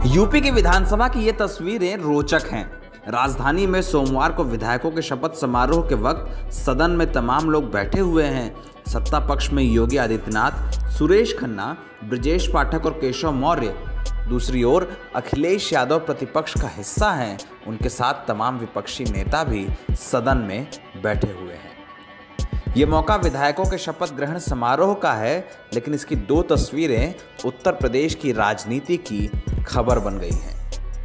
UP की विधानसभा की ये तस्वीरें रोचक हैं। राजधानी में सोमवार को विधायकों के शपथ समारोह के वक्त सदन में तमाम लोग बैठे हुए हैं। सत्ता पक्ष में योगी आदित्यनाथ, सुरेश खन्ना, ब्रजेश पाठक और केशव मौर्य। दूसरी ओर अखिलेश यादव प्रतिपक्ष का हिस्सा हैं। उनके साथ तमाम विपक्षी नेता भी सदन में बैठे हुए हैं। ये मौका विधायकों के शपथ ग्रहण समारोह का है, लेकिन इसकी दो तस्वीरें उत्तर प्रदेश की राजनीति की खबर बन गई हैं।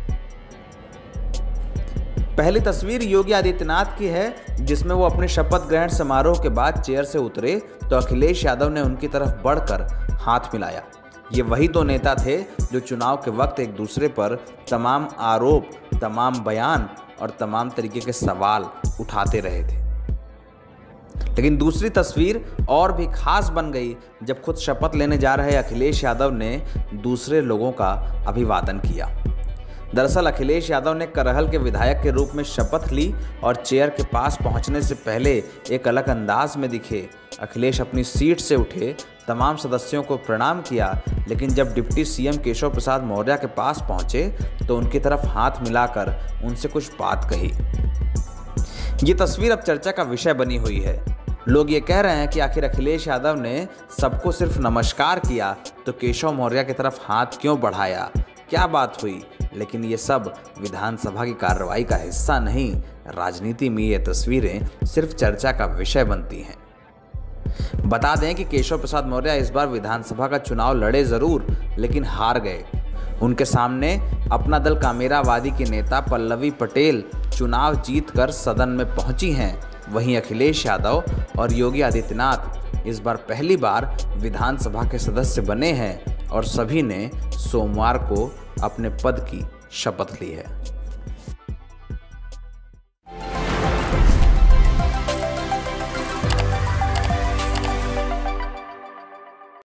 पहली तस्वीर योगी आदित्यनाथ की है, जिसमें वो अपने शपथ ग्रहण समारोह के बाद चेयर से उतरे तो अखिलेश यादव ने उनकी तरफ बढ़कर हाथ मिलाया। ये वही दो नेता थे जो चुनाव के वक्त एक दूसरे पर तमाम आरोप, तमाम बयान और तमाम तरीके के सवाल उठाते रहे थे। लेकिन दूसरी तस्वीर और भी खास बन गई जब खुद शपथ लेने जा रहे अखिलेश यादव ने दूसरे लोगों का अभिवादन किया। दरअसल अखिलेश यादव ने करहल के विधायक के रूप में शपथ ली और चेयर के पास पहुंचने से पहले एक अलग अंदाज में दिखे। अखिलेश अपनी सीट से उठे, तमाम सदस्यों को प्रणाम किया, लेकिन जब डिप्टी सीएम केशव प्रसाद मौर्य के पास पहुंचे तो उनकी तरफ हाथ मिलाकर उनसे कुछ बात कही। ये तस्वीर अब चर्चा का विषय बनी हुई है। लोग ये कह रहे हैं कि आखिर अखिलेश यादव ने सबको सिर्फ नमस्कार किया तो केशव मौर्य की तरफ हाथ क्यों बढ़ाया, क्या बात हुई? लेकिन ये सब विधानसभा की कार्रवाई का हिस्सा नहीं। राजनीति में ये तस्वीरें सिर्फ चर्चा का विषय बनती हैं। बता दें कि केशव प्रसाद मौर्य इस बार विधानसभा का चुनाव लड़े जरूर, लेकिन हार गए। उनके सामने अपना दल कामेरावादी के नेता पल्लवी पटेल चुनाव जीतकर सदन में पहुंची हैं। वहीं अखिलेश यादव और योगी आदित्यनाथ इस बार पहली बार विधानसभा के सदस्य बने हैं और सभी ने सोमवार को अपने पद की शपथ ली है।